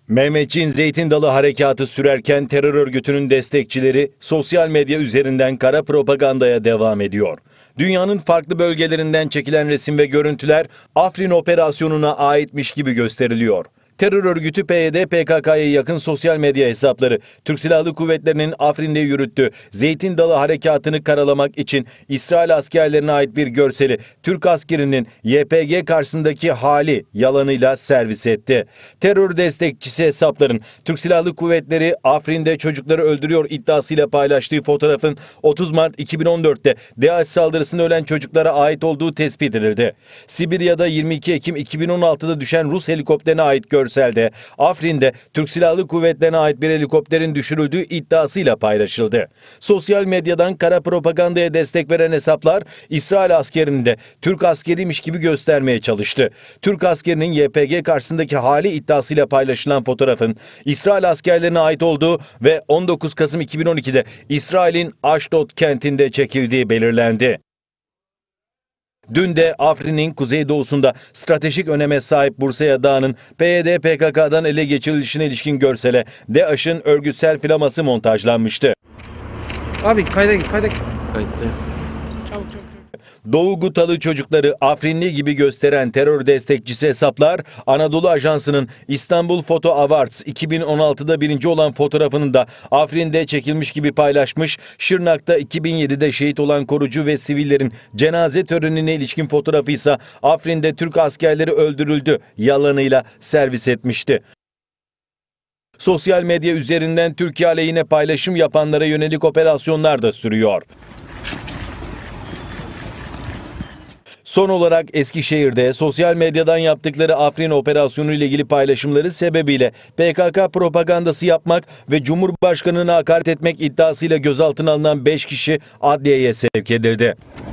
Mehmetçiğin Zeytin Dalı harekatı sürerken terör örgütünün destekçileri sosyal medya üzerinden kara propagandaya devam ediyor. Dünyanın farklı bölgelerinden çekilen resim ve görüntüler Afrin operasyonuna aitmiş gibi gösteriliyor. Terör örgütü PYD PKK'ya yakın sosyal medya hesapları Türk Silahlı Kuvvetleri'nin Afrin'de yürüttüğü Zeytin Dalı harekatını karalamak için İsrail askerlerine ait bir görseli Türk askerinin YPG karşısındaki hali yalanıyla servis etti. Terör destekçisi hesapların Türk Silahlı Kuvvetleri Afrin'de çocukları öldürüyor iddiasıyla paylaştığı fotoğrafın 30 Mart 2014'te DAEŞ saldırısında ölen çocuklara ait olduğu tespit edildi. Sibirya'da 22 Ekim 2016'da düşen Rus helikopterine ait görselde Afrin'de Türk Silahlı Kuvvetleri'ne ait bir helikopterin düşürüldüğü iddiasıyla paylaşıldı. Sosyal medyadan kara propagandaya destek veren hesaplar İsrail askerini de Türk askeriymiş gibi göstermeye çalıştı. Türk askerinin YPG karşısındaki hali iddiasıyla paylaşılan fotoğrafın İsrail askerlerine ait olduğu ve 19 Kasım 2012'de İsrail'in Ashdod kentinde çekildiği belirlendi. Dün de Afrin'in kuzeydoğusunda stratejik öneme sahip Bursa'ya Dağı'nın PYD PKK'dan ele geçirilişine ilişkin görsele DAEŞ'in örgütsel flaması montajlanmıştı. Abi kayda git. Kayıtta. Çabuk. Doğu Gutalı çocukları Afrinli gibi gösteren terör destekçisi hesaplar Anadolu Ajansı'nın İstanbul Photo Awards 2016'da birinci olan fotoğrafını da Afrin'de çekilmiş gibi paylaşmış. Şırnak'ta 2007'de şehit olan korucu ve sivillerin cenaze törenine ilişkin fotoğrafı ise Afrin'de Türk askerleri öldürüldü yalanıyla servis etmişti. Sosyal medya üzerinden Türkiye aleyhine paylaşım yapanlara yönelik operasyonlar da sürüyor. Son olarak Eskişehir'de sosyal medyadan yaptıkları Afrin operasyonu ile ilgili paylaşımları sebebiyle PKK propagandası yapmak ve Cumhurbaşkanı'na hakaret etmek iddiasıyla gözaltına alınan 5 kişi adliyeye sevk edildi.